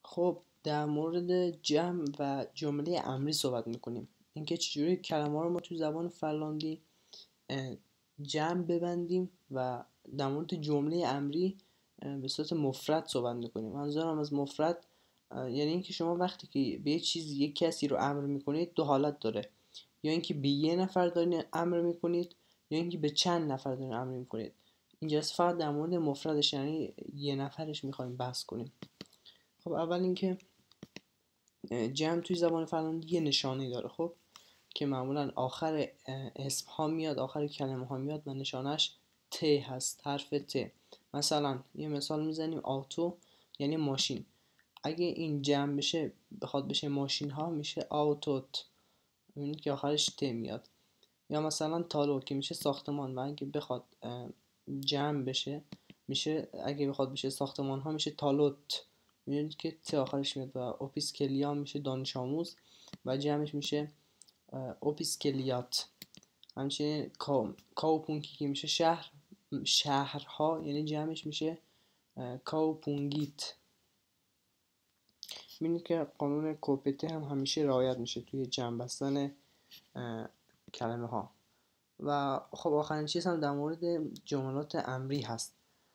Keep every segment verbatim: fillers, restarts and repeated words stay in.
خب در مورد جمع و جمله امری صحبت میکنیم، اینکه چجوری کلمه رو ما تو زبان فنلاندی جمع ببندیم و در مورد جمله امری به صورت مفرد صحبت میکنیم. منظورم از مفرد یعنی اینکه شما وقتی که به یه چیزی یک کسی رو امر میکنید دو حالت داره، یا اینکه به یه نفر دارین امر میکنید یا اینکه به چند نفر دارین امر میکنید. اینجا فقط در مورد مفردش یعنی یه نفرش میخوایم بحث کنیم. خب اول اینکه جمع توی زبان فنلاندی یه نشانه داره، خب که معمولا آخر اسم ها میاد، آخر کلمه ها میاد و نشانش ت هست، حرف ت. مثلا یه مثال میزنیم، آتو یعنی ماشین، اگه این جمع بشه بخواد بشه ماشین ها میشه آوتوت، میبینید که آخرش ت میاد. یا مثلا تالو که میشه ساختمان و اگه بخواد جمع بشه میشه، اگه بخواد بشه ساختمان ها میشه تالوت، میبینید که ت آخرش میاد. و اوپیسکلیا میشه دانش آموز و جمعش میشه اوپیسکلیات. همچنین کاوپونکی که میشه شهر، شهرها یعنی جمعش میشه کاوپونگیت. میبینید که قانون کوپته هم همیشه رعایت میشه توی جمع بستن کلمه ها. و خب آخرین چیز هم در مورد جملات امری هست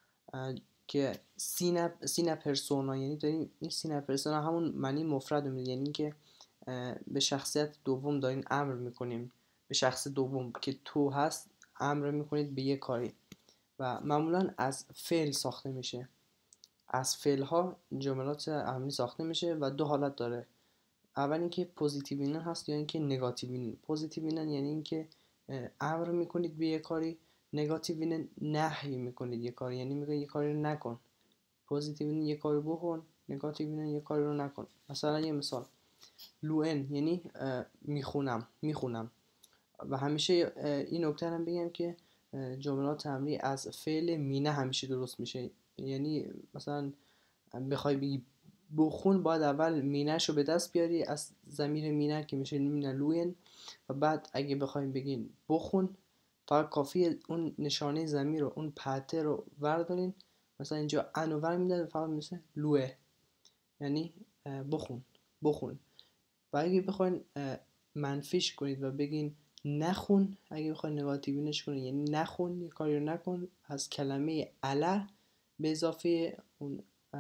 که سینا سینا پرسونا، یعنی داریم این سینا پرسونا همون معنی مفرد میده، یعنی که به شخصیت دوم دارین امر میکنیم، به شخص دوم که تو هست امر میکنید به یه کاری و معمولا از فعل ساخته میشه. از فعل ها جملات امری ساخته میشه و دو حالت داره، اول اینکه پوزیتیوینن هست یا اینکه نگاتیوینن. پوزیتیوینن یعنی اینکه امر میکنید به یه کاری، نگاتیوینن نهی میکنید یه کاری، یعنی میگه یه کاری رو نکن. پوزیتیوینن یه کاری بکن، نگاتیوینن یه کاری رو نکن. مثلا یه مثال، لوئن یعنی میخونم میخونم. و همیشه این نکته هم بگم که جملات امری از فعل مینه همیشه درست میشه، یعنی مثلا بخوای بگی بخون باید اول مینه‌شو به دست بیاری از ضمیر مینه که میشه مینه لوین، و بعد اگه بخوایم بگین بخون فقط کافیه اون نشانه ضمیر رو، اون پته رو وردارین، مثلا اینجا انو ور میدن فقط مثل لوه یعنی بخون بخون. و اگه بخواین منفیش کنید و بگین نخون، اگه بخواین نگاتیوینش کنید یعنی نخون، یه کاری رو نکن، از کلمه اله به اضافه اون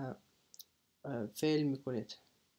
فعل میکنید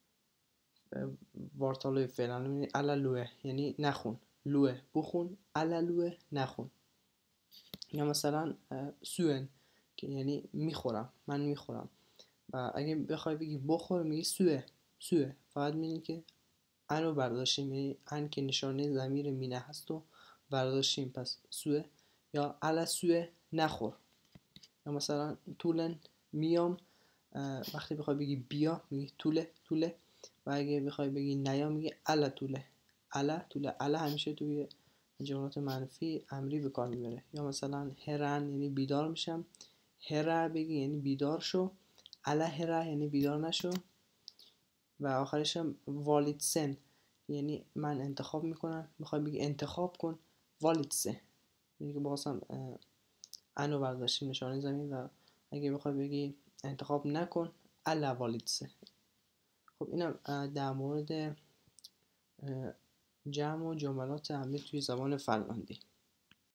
وارتالوی فعل، یعنی الا لوه یعنی نخون، لوه بخون، الا لوه نخون. یا مثلا سوئن که یعنی میخورم، من میخورم. و اگه بخوای بگی بخور میگی سوه سوه، فقط میگی که انو برداشتیم، یعنی ان که نشانه ضمیر مینه هست و برداشتیم پس سوه. یا الا سوه نخور. یا مثلا طولن میام، وقتی بخوای بگی بیا میگی طوله طوله. و اگه بخوای بگی نیا میگی الا طوله الا طوله. الا همیشه توی جملات منفی امری به کار میبره. یا مثلا هرن یعنی بیدار میشم، هره بگی یعنی بیدار شو، الا هره یعنی بیدار نشو. و آخرش هم والیتسن یعنی من انتخاب میکنم، میخوای بگی انتخاب کن، والیتسه یعنی که بازم انو برداشتیم نشانه زمین. و اگه بخوای بگی انتخاب نکن الا والیتسه. خب اینم در مورد جمع و جملات امری توی زبان فنلاندی.